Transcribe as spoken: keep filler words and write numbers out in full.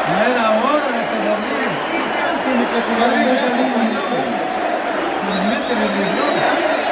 No era hora de que dormir. Tiene que jugar en vez de niño. Nos meten el libro.